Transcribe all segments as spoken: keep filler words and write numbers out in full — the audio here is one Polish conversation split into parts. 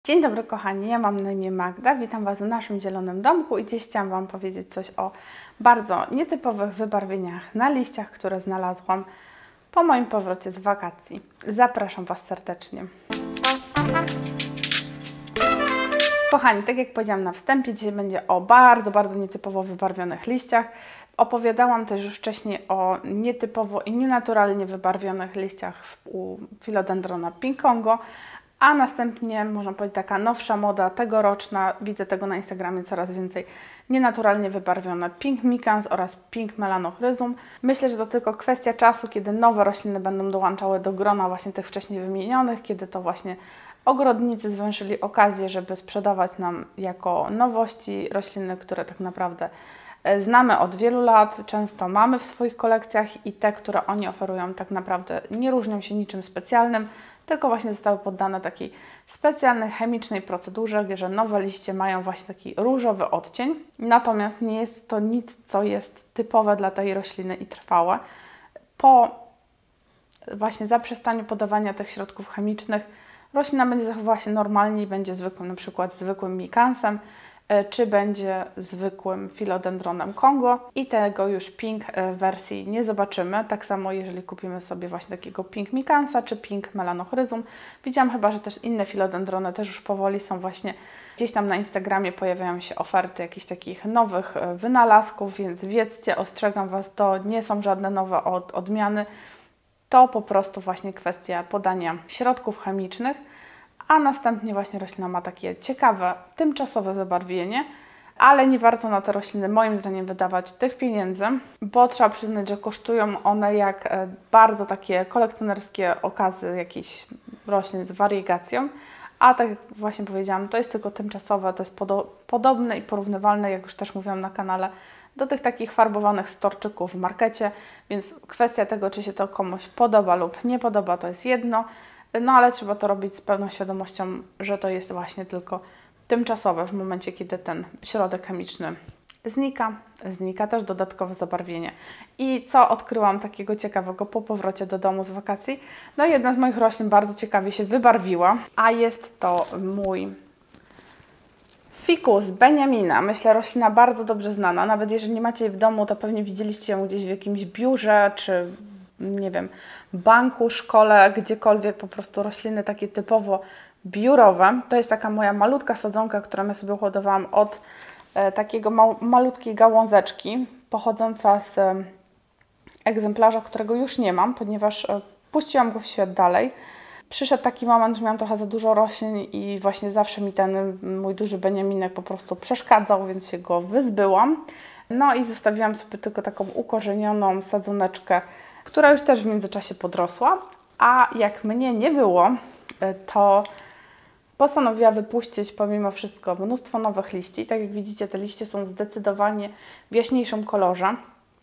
Dzień dobry kochani, ja mam na imię Magda, witam Was w naszym zielonym domku i dziś chciałam Wam powiedzieć coś o bardzo nietypowych wybarwieniach na liściach, które znalazłam po moim powrocie z wakacji. Zapraszam Was serdecznie. Kochani, tak jak powiedziałam na wstępie, dzisiaj będzie o bardzo, bardzo nietypowo wybarwionych liściach. Opowiadałam też już wcześniej o nietypowo i nienaturalnie wybarwionych liściach u Philodendrona Pink Congo, a następnie, można powiedzieć, taka nowsza moda, tegoroczna, widzę tego na Instagramie coraz więcej, nienaturalnie wybarwione Pink Micans oraz Pink Melanochrysum. Myślę, że to tylko kwestia czasu, kiedy nowe rośliny będą dołączały do grona właśnie tych wcześniej wymienionych, kiedy to właśnie ogrodnicy zwęszyli okazję, żeby sprzedawać nam jako nowości rośliny, które tak naprawdę znamy od wielu lat, często mamy w swoich kolekcjach i te, które oni oferują, tak naprawdę nie różnią się niczym specjalnym, tylko właśnie zostały poddane takiej specjalnej chemicznej procedurze, gdzie nowe liście mają właśnie taki różowy odcień. Natomiast nie jest to nic, co jest typowe dla tej rośliny i trwałe. Po właśnie zaprzestaniu podawania tych środków chemicznych roślina będzie zachowywała się normalnie i będzie zwykłym, na przykład zwykłym mikansem, czy będzie zwykłym Philodendronem Congo i tego już Pink wersji nie zobaczymy. Tak samo jeżeli kupimy sobie właśnie takiego Pink Micansa czy Pink Melanochrysum. Widziałam chyba, że też inne Philodendrony też już powoli są właśnie gdzieś tam na Instagramie, pojawiają się oferty jakichś takich nowych wynalazków, więc wiedzcie, ostrzegam Was, to nie są żadne nowe od, odmiany, to po prostu właśnie kwestia podania środków chemicznych, a następnie właśnie roślina ma takie ciekawe, tymczasowe zabarwienie, ale nie warto na te rośliny moim zdaniem wydawać tych pieniędzy, bo trzeba przyznać, że kosztują one jak bardzo takie kolekcjonerskie okazy jakichś roślin z wariegacją, a tak jak właśnie powiedziałam, to jest tylko tymczasowe, to jest podo podobne i porównywalne, jak już też mówiłam na kanale, do tych takich farbowanych storczyków w markecie, więc kwestia tego, czy się to komuś podoba lub nie podoba, to jest jedno. No ale trzeba to robić z pełną świadomością, że to jest właśnie tylko tymczasowe w momencie, kiedy ten środek chemiczny znika. Znika też dodatkowe zabarwienie. I co odkryłam takiego ciekawego po powrocie do domu z wakacji? No jedna z moich roślin bardzo ciekawie się wybarwiła, a jest to mój Ficus Beniamina. Myślę, roślina bardzo dobrze znana. Nawet jeżeli nie macie jej w domu, to pewnie widzieliście ją gdzieś w jakimś biurze, czy nie wiem, banku, szkole, gdziekolwiek, po prostu rośliny takie typowo biurowe. To jest taka moja malutka sadzonka, którą ja sobie hodowałam od e, takiego ma malutkiej gałązeczki, pochodząca z e, egzemplarza, którego już nie mam, ponieważ e, puściłam go w świat dalej. Przyszedł taki moment, że miałam trochę za dużo roślin i właśnie zawsze mi ten mój duży beniaminek po prostu przeszkadzał, więc się go wyzbyłam. No i zostawiłam sobie tylko taką ukorzenioną sadzoneczkę, która już też w międzyczasie podrosła, a jak mnie nie było, to postanowiła wypuścić pomimo wszystko mnóstwo nowych liści. Tak jak widzicie, te liście są zdecydowanie w jaśniejszym kolorze.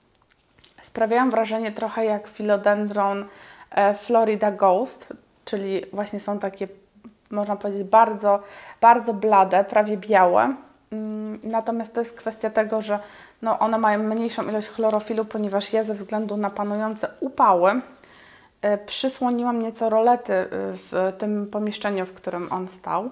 Sprawiają wrażenie trochę jak Philodendron Florida Ghost, czyli właśnie są takie, można powiedzieć, bardzo, bardzo blade, prawie białe. Natomiast to jest kwestia tego, że no one mają mniejszą ilość chlorofilu, ponieważ ja ze względu na panujące upały y, przysłoniłam nieco rolety w tym pomieszczeniu, w którym on stał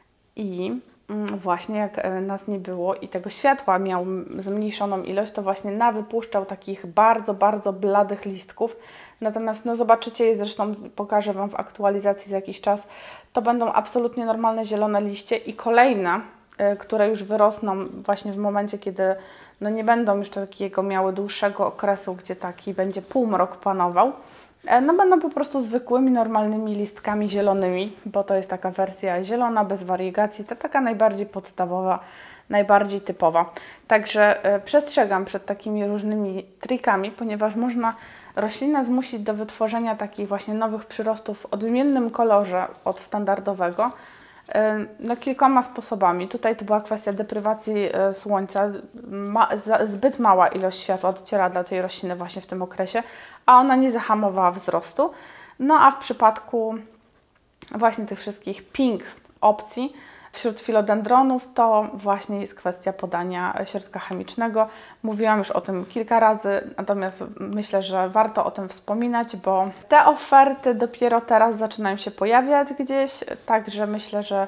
i y, właśnie jak y, nas nie było i tego światła miał zmniejszoną ilość, to właśnie nawypuszczał takich bardzo, bardzo bladych listków. Natomiast no zobaczycie je, zresztą pokażę Wam w aktualizacji za jakiś czas, to będą absolutnie normalne zielone liście i kolejne, które już wyrosną właśnie w momencie, kiedy no nie będą już takiego miały dłuższego okresu, gdzie taki będzie półmrok panował, no będą po prostu zwykłymi, normalnymi listkami zielonymi, bo to jest taka wersja zielona, bez wariegacji, to taka najbardziej podstawowa, najbardziej typowa. Także e, przestrzegam przed takimi różnymi trikami, ponieważ można roślinę zmusić do wytworzenia takich właśnie nowych przyrostów w odmiennym kolorze od standardowego, no, kilkoma sposobami. Tutaj to była kwestia deprywacji y, słońca. Ma, za, zbyt mała ilość światła dociera do tej rośliny właśnie w tym okresie, a ona nie zahamowała wzrostu. No a w przypadku właśnie tych wszystkich pink opcji wśród filodendronów to właśnie jest kwestia podania środka chemicznego. Mówiłam już o tym kilka razy, natomiast myślę, że warto o tym wspominać, bo te oferty dopiero teraz zaczynają się pojawiać gdzieś, także myślę, że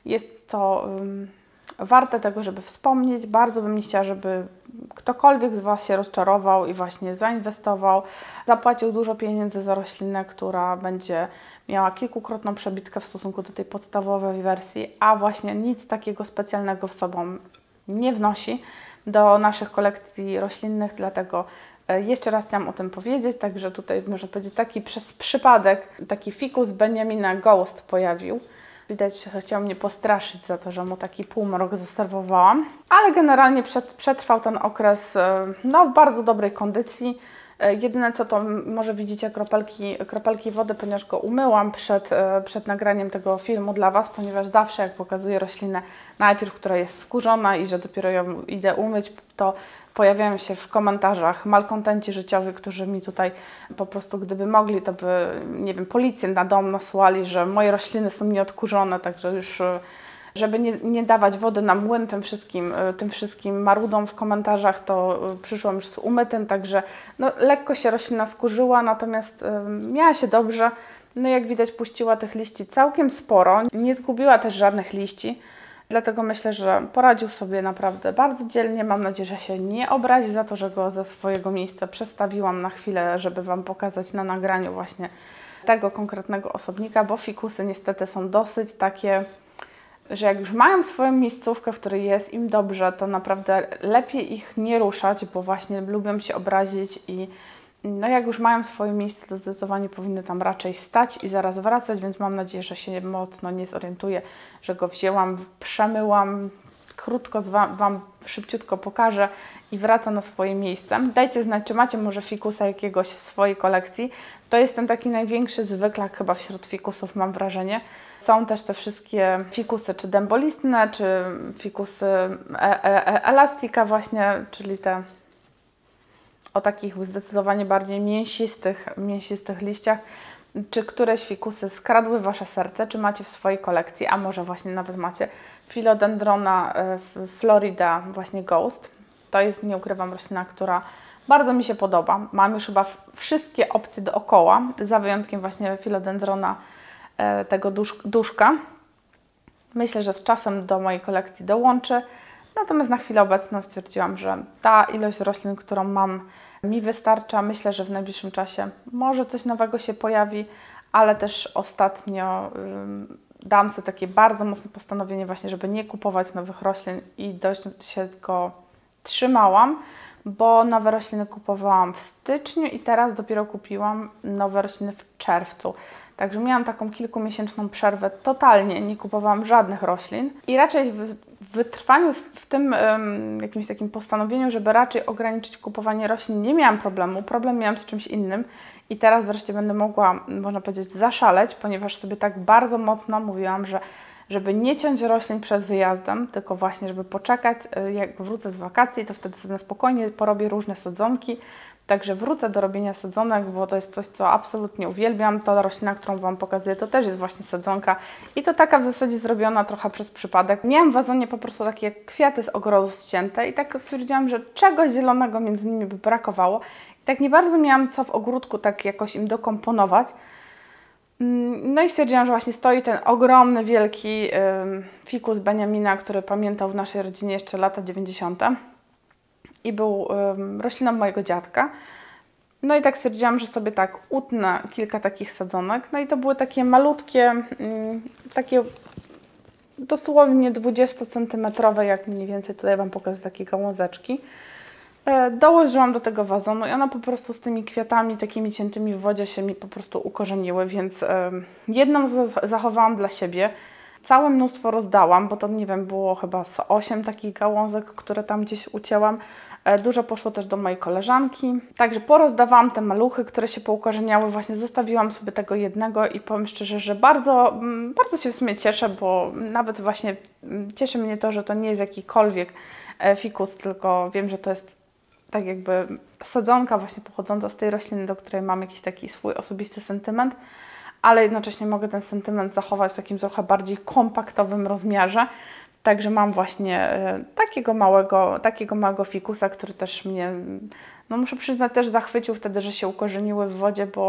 Jest to um, warte tego, żeby wspomnieć. Bardzo bym nie chciała, żeby ktokolwiek z Was się rozczarował i właśnie zainwestował, zapłacił dużo pieniędzy za roślinę, która będzie miała kilkukrotną przebitkę w stosunku do tej podstawowej wersji, a właśnie nic takiego specjalnego w sobą nie wnosi do naszych kolekcji roślinnych, dlatego jeszcze raz chciałam o tym powiedzieć, także tutaj można powiedzieć taki przez przypadek taki fikus Benjamina Ghost pojawił. Widać, że chciał mnie postraszyć za to, że mu taki półmrok zaserwowałam, ale generalnie przed, przetrwał ten okres no, w bardzo dobrej kondycji. Jedyne co to może widzicie kropelki, kropelki wody, ponieważ go umyłam przed, przed nagraniem tego filmu dla Was, ponieważ zawsze jak pokazuję roślinę najpierw, która jest skurzona i że dopiero ją idę umyć, to pojawiają się w komentarzach malkontenci życiowi, którzy mi tutaj po prostu gdyby mogli, to by, nie wiem, policję na dom nasłali, że moje rośliny są nieodkurzone, także już żeby nie, nie dawać wody na młyn tym wszystkim, tym wszystkim marudom w komentarzach, to przyszłam już z umytym, także no, lekko się roślina skurzyła, natomiast y, miała się dobrze. No jak widać puściła tych liści całkiem sporo, nie zgubiła też żadnych liści, dlatego myślę, że poradził sobie naprawdę bardzo dzielnie. Mam nadzieję, że się nie obrazi za to, że go ze swojego miejsca przestawiłam na chwilę, żeby Wam pokazać na nagraniu właśnie tego konkretnego osobnika, bo fikusy niestety są dosyć takie, że jak już mają swoją miejscówkę, w której jest im dobrze, to naprawdę lepiej ich nie ruszać, bo właśnie lubią się obrazić i no jak już mają swoje miejsce, to zdecydowanie powinny tam raczej stać i zaraz wracać, więc mam nadzieję, że się mocno nie zorientuję, że go wzięłam, przemyłam, krótko Wam, wam szybciutko pokażę i wraca na swoje miejsce. Dajcie znać, czy macie może fikusa jakiegoś w swojej kolekcji. To jest ten taki największy zwyklak chyba wśród fikusów, mam wrażenie. Są też te wszystkie fikusy, czy dębolistne, czy fikusy e e e elastika właśnie, czyli te o takich zdecydowanie bardziej mięsistych, mięsistych liściach. Czy któreś fikusy skradły Wasze serce, czy macie w swojej kolekcji, a może właśnie nawet macie Philodendrona Florida właśnie Ghost. To jest, nie ukrywam, roślina, która bardzo mi się podoba. Mam już chyba wszystkie opcje dookoła, za wyjątkiem właśnie Philodendrona tego dusz, duszka. Myślę, że z czasem do mojej kolekcji dołączy. Natomiast na chwilę obecną stwierdziłam, że ta ilość roślin, którą mam, mi wystarcza. Myślę, że w najbliższym czasie może coś nowego się pojawi, ale też ostatnio y, dałam sobie takie bardzo mocne postanowienie właśnie, żeby nie kupować nowych roślin i dość się go trzymałam, bo nowe rośliny kupowałam w styczniu i teraz dopiero kupiłam nowe rośliny w czerwcu. Także miałam taką kilkumiesięczną przerwę, totalnie nie kupowałam żadnych roślin i raczej w, w wytrwaniu w tym um, jakimś takim postanowieniu, żeby raczej ograniczyć kupowanie roślin, nie miałam problemu. Problem miałam z czymś innym i teraz wreszcie będę mogła, można powiedzieć, zaszaleć, ponieważ sobie tak bardzo mocno mówiłam, że żeby nie ciąć roślin przed wyjazdem, tylko właśnie, żeby poczekać, jak wrócę z wakacji, to wtedy sobie na spokojnie porobię różne sadzonki. Także wrócę do robienia sadzonek, bo to jest coś, co absolutnie uwielbiam. Ta roślina, którą Wam pokazuję, to też jest właśnie sadzonka i to taka w zasadzie zrobiona trochę przez przypadek. Miałam w wazonie po prostu takie kwiaty z ogrodu ścięte i tak stwierdziłam, że czegoś zielonego między nimi by brakowało. I tak nie bardzo miałam co w ogródku tak jakoś im dokomponować. No i stwierdziłam, że właśnie stoi ten ogromny, wielki yy, fikus Benjamina, który pamiętał w naszej rodzinie jeszcze lata dziewięćdziesiąte. I był um, rośliną mojego dziadka. No i tak stwierdziłam, że sobie tak utnę kilka takich sadzonek. No i to były takie malutkie, um, takie dosłownie dwudziestocentymetrowe, jak mniej więcej tutaj Wam pokażę, takie gałązeczki. E, dołożyłam do tego wazonu i one po prostu z tymi kwiatami takimi ciętymi w wodzie się mi po prostu ukorzeniły, więc e, jedną zachowałam dla siebie. Całe mnóstwo rozdałam, bo to nie wiem, było chyba z osiem takich gałązek, które tam gdzieś ucięłam. Dużo poszło też do mojej koleżanki. Także porozdawałam te maluchy, które się poukorzeniały. Właśnie zostawiłam sobie tego jednego i powiem szczerze, że bardzo, bardzo się w sumie cieszę, bo nawet właśnie cieszy mnie to, że to nie jest jakikolwiek fikus, tylko wiem, że to jest tak jakby sadzonka właśnie pochodząca z tej rośliny, do której mam jakiś taki swój osobisty sentyment, ale jednocześnie mogę ten sentyment zachować w takim trochę bardziej kompaktowym rozmiarze. Także mam właśnie takiego małego, takiego małego fikusa, który też mnie, no muszę przyznać, też zachwycił wtedy, że się ukorzeniły w wodzie, bo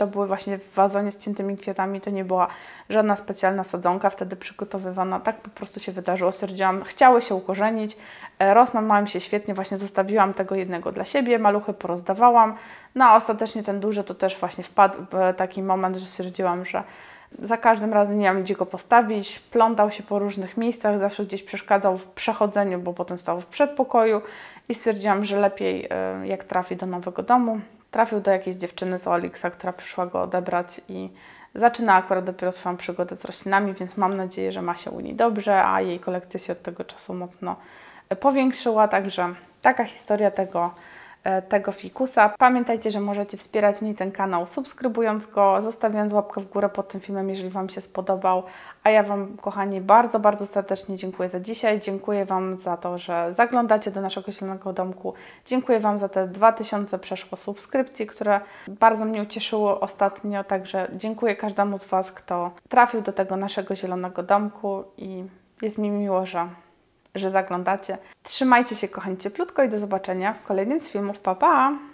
to były właśnie w wazonie z ciętymi kwiatami, to nie była żadna specjalna sadzonka wtedy przygotowywana, tak po prostu się wydarzyło. Stwierdziłam, chciały się ukorzenić, rosną, mają się świetnie, właśnie zostawiłam tego jednego dla siebie, maluchy porozdawałam, no a ostatecznie ten duży to też właśnie wpadł w taki moment, że stwierdziłam, że za każdym razem nie miałam gdzie go postawić, plątał się po różnych miejscach, zawsze gdzieś przeszkadzał w przechodzeniu, bo potem stał w przedpokoju i stwierdziłam, że lepiej jak trafi do nowego domu. Trafił do jakiejś dziewczyny z Olixa, która przyszła go odebrać i zaczyna akurat dopiero swoją przygodę z roślinami, więc mam nadzieję, że ma się u niej dobrze, a jej kolekcja się od tego czasu mocno powiększyła, także taka historia tego tego fikusa. Pamiętajcie, że możecie wspierać mnie ten kanał subskrybując go, zostawiając łapkę w górę pod tym filmem, jeżeli Wam się spodobał. A ja Wam, kochani, bardzo, bardzo serdecznie dziękuję za dzisiaj. Dziękuję Wam za to, że zaglądacie do naszego zielonego domku. Dziękuję Wam za te dwa tysiące przeszło subskrypcji, które bardzo mnie ucieszyły ostatnio. Także dziękuję każdemu z Was, kto trafił do tego naszego zielonego domku i jest mi miło, że że zaglądacie. Trzymajcie się, kochani, cieplutko i do zobaczenia w kolejnym z filmów. Pa, pa!